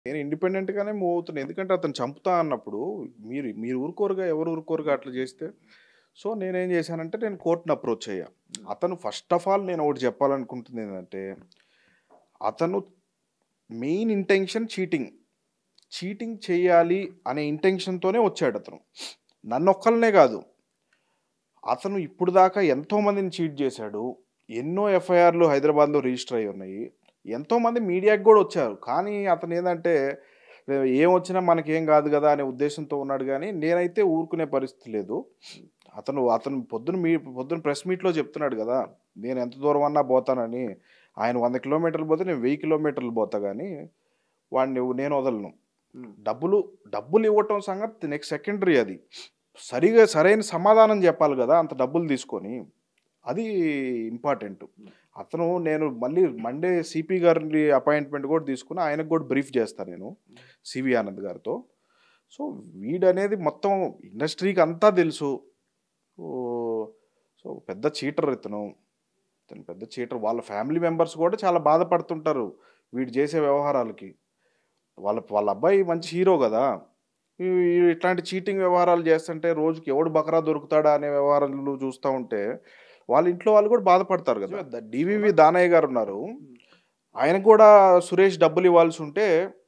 నేను ఇండిపెండెంట్‌గానే మూవ్ అవుతున్నా. ఎందుకంటే అతను చంపుతా అన్నప్పుడు మీరు ఊరుకోరుగా, ఎవరు ఊరుకోరుగా అట్లా చేస్తే. సో, నేనేం చేశానంటే నేను కోర్ట్‌ని అప్రోచ్ అయ్యా. అతను ఫస్ట్ ఆఫ్ ఆల్ నేను ఒకటి చెప్పాలనుకుంటుంది ఏందంటే, అతను మెయిన్ ఇంటెన్షన్ చీటింగ్. చీటింగ్ చేయాలి అనే ఇంటెన్షన్‌తోనే వచ్చాడతను. నన్నొక్కళ్ళనే గాదు. అతను ఇప్పుడు దాకా ఎంతోమందిని చీట్ చేశాడు. ఎన్నో ఎఫ్ఐఆర్‌లు హైదరాబాద్‌లో రిజిస్టర్ అయ్యి ఉన్నాయి. ఎంతోమంది మీడియాకి గూడా వచ్చారు. కానీ అతనేందంటే ఏమొచ్చినా మనకేం గాదు గదా! అనే ఉద్దేశంతో ఉన్నాడు గానీ, నేనైతే ఊరుకునే పరిస్థితి లేదు. అతను పొద్దున ప్రెస్ మీట్‌లో చెప్తున్నాడు గదా! నేను ఎంత దూరం అన్నా బోతానని. ఆయన 100 కిలోమీటర్లు పోతే నేను 1000 కిలోమీటర్లు బోతా గానీ, నేను వదలను. డబ్బులివ్వటం సంగతి నెక్స్ట్ సెకండరీ అది. సరైన సమాధానం జెప్పాలి గదా! అంత డబ్బులు తీసుకొని. అది ఇంపార్టెంట్. నేను మళ్ళీ మండే సీపీ గారి అపాయింట్‌మెంట్ గూడా తీసుకొని ఆయనకు గూడా బ్రీఫ్ జేస్తా నేను. సివి ఆనంద్ గారితో. సో, వీడనేది మొత్తం ఇండస్ట్రీకి అంతా తెలుసు. ఓహ్! సో, పెద్ద చీటర్ ఇతను. ఇతను పెద్ద చీటర్. వాళ్ళ ఫ్యామిలీ మెంబర్స్ గూడా చాలా బాధపడుతుంటారు. వీడు చేసే వ్యవహారాలకి. వాళ్ళ వాళ్ళ అబ్బాయి మంచి హీరో గదా! ఈ ఇట్లాంటి చీటింగ్ వ్యవహారాలు చేస్తుంటే రోజుకి ఎవడు బకరా దొరుకుతాడా అనే వ్యవహారాలు చూస్తా ఉంటే, వాళ్ళ ఇంట్లో వాళ్ళు కూడా బాధపడతారు గదా! డీవీవీ దానయ్య గారున్నారు. ఆయనకు గూడా సురేష్ డబ్బులివ్వాల్సుంటే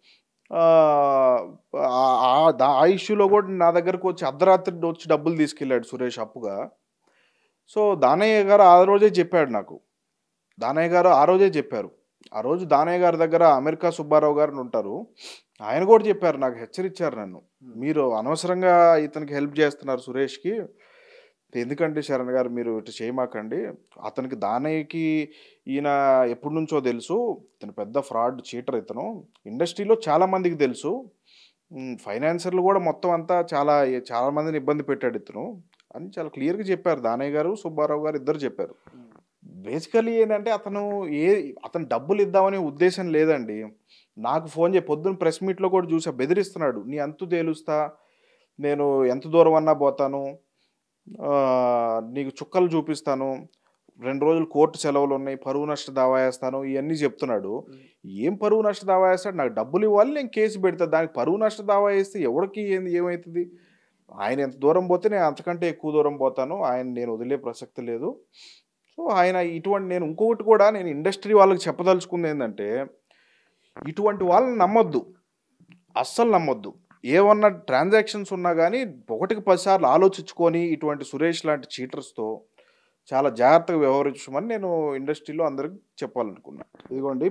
ఆ ఇష్యూలో గూడా నా దగ్గరకొచ్చి అర్ధరాత్రి వచ్చి డబ్బులు తీసుకెళ్ళాడు సురేష్ అప్పుగా. సో, దానయ్య గారు ఆ రోజే చెప్పాడు నాకు. దానయ్య గారు ఆ రోజే చెప్పారు. ఆ రోజు దానయ్య గారి దగ్గర అమెరికా సుబ్బారావు గారని ఉంటారు. ఆయన గూడా చెప్పారు నాకు హెచ్చరించారు నన్ను. మీరు అనవసరంగా ఇతనికి హెల్ప్ చేస్తున్నారు సురేష్‌కి. ఎందుకంటే శరణ్ గారు మీరు ఇటు చేయమాకండి. అతనికి దానయ్యకి ఈయన ఎప్పటినుంచో తెలుసు. ఇతను పెద్ద ఫ్రాడ్ చీటర్ ఇతను. ఇండస్ట్రీలో చాలా మందికి తెలుసు. ఫైనాన్సర్‌లు గూడా మొత్తం అంతా చాలా మందిని ఇబ్బంది పెట్టాడు ఇతను. అని చాలా క్లియర్‌గా చెప్పారు. దానయ్య గారు, సుబ్బారావు గారు ఇద్దరు చెప్పారు. బేసికల్లీ ఏంటంటే అతను డబ్బులిద్దామనే ఉద్దేశ్యం లేదండి. నాకు ఫోను పొద్దున్న ప్రెస్ మీట్‌లో కూడా చూసా బెదిరిస్తున్నాడు. నీ అంతు తేలుస్తా. నేను ఎంత దూరం అన్నా పోతాను. నీకు చుక్కలు చూపిస్తాను. 2 రోజులు కోర్టు సెలవులున్నాయి. పరువు నష్ట దావా ఏస్తాను. ఇయన్నీ చెప్తున్నాడు. ఏం పరువు నష్ట దావా ఏస్తాడు? నాకు డబ్బులివ్వాలి. నేను కేసు పెడతా. దానికి పరువు నష్ట దావా ఏస్తే ఎవడికి ఏమైతది? ఆయన ఎంత దూరం పోతే నేను అంతకంటే ఎక్కువ దూరం పోతాను. నేను వదిలే ప్రసక్తి లేదు. సో, నేను ఇంకొకటి కూడా నేను ఇండస్ట్రీ వాళ్ళకి చెప్పదలుచుకుందేందంటే, ఇటువంటి వాళ్ళని నమ్మొద్దు. అస్సలు నమ్మొద్దు. ఏమన్నా ట్రాన్సాక్షన్స్ ఉన్నా గానీ, ఒకటికి 10 సార్లు ఆలోచించుకొని ఇటువంటి సురేష్ లాంటి చీటర్స్‌తో చాలా జాగ్రత్తగా వ్యవహరించమని నేను ఇండస్ట్రీలో అందరికి చెప్పాలనుకున్నా. ఇదిగోండి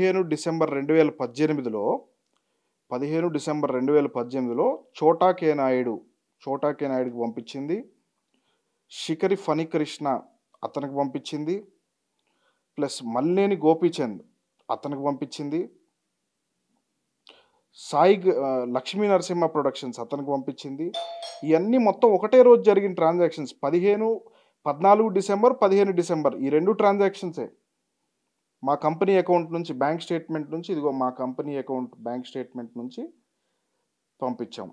15 డిసెంబర్ 2018లో చోటా కే నాయుడుకి పంపించింది. శిఖరి ఫణికృష్ణ అతనికి పంపించింది. ప్లస్ మల్లేని గోపీచంద్ అతనికి పంపించింది. లక్ష్మీ నరసింహ ప్రొడక్షన్స్ అతనికి పంపించింది. ఇయన్నీ మొత్తం ఒకటే రోజు జరిగిన ట్రాన్సాక్షన్స్. 14 డిసెంబర్, 15 డిసెంబర్ ఈ 2 ట్రాన్సాక్షన్సే. మా కంపెనీ అకౌంట్ నుంచి బ్యాంక్ స్టేట్మెంట్ నుంచి ఇదిగో మా కంపెనీ అకౌంట్ బ్యాంక్ స్టేట్మెంట్ నుంచి పంపించాం.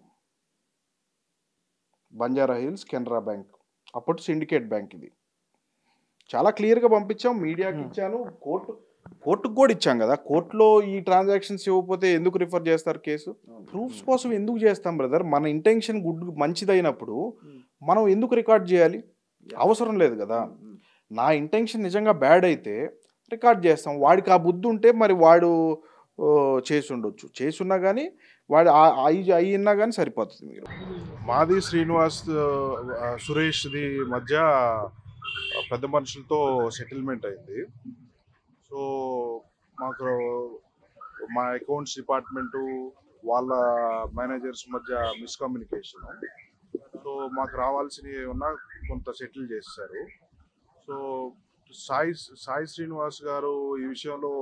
Banjara Hills, Canara Bank. అప్పుడు సిండికేట్ బ్యాంక్ ఇది. చాలా క్లియర్‌గా పంపించాం. మీడియాకి ఇచ్చాను. కోర్టుకి కూడా ఇచ్చాం కదా! కోర్టులో ఈ ట్రాన్సాక్షన్స్ ఇవ్వకపోతే ఎందుకు రిఫర్ చేస్తారు కేసు? ప్రూఫ్స్ కోసం ఎందుకు చేస్తాం బ్రదర్? మన ఇంటెన్షన్ మంచిదైనప్పుడు మనం ఎందుకు రికార్డ్ చేయాలి? అవసరం లేదు కదా! నా ఇంటెన్షన్ నిజంగా బ్యాడ్ అయితే రికార్డ్ చేస్తాం. వాడికి ఆ బుద్ధి ఉంటే మరి వాడు చేసుండొచ్చు. చేసున్నా గానీ వాడు అయ్యిన్నా గానీ సరిపోతుంది మీరు. మాది సురేష్‌ది మధ్య పెద్ద మనుషులతో సెటిల్మెంట్ అయింది. సో, మాకు మా అకౌంట్స్ డిపార్ట్మెంటు వాళ్ళ మేనేజర్స్ మధ్య మిస్‌కమ్యూనికేషన్. సో, మాకు రావాల్సినవి ఉన్నా కొంత సెటిల్ చేసేశారు. సో, సాయి శ్రీనివాస్ గారు ఈ విషయంలో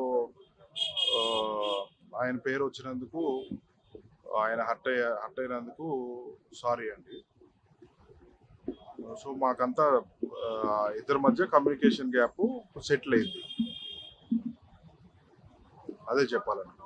ఆయన పేరు వచ్చినందుకు ఆయన హర్ట్ అయినందుకు సారీ అండి. సో, మాకంతా ఇద్దరి మధ్య కమ్యూనికేషన్ గ్యాప్ సెటిల్ అయింది. అదే చెప్పాలండి.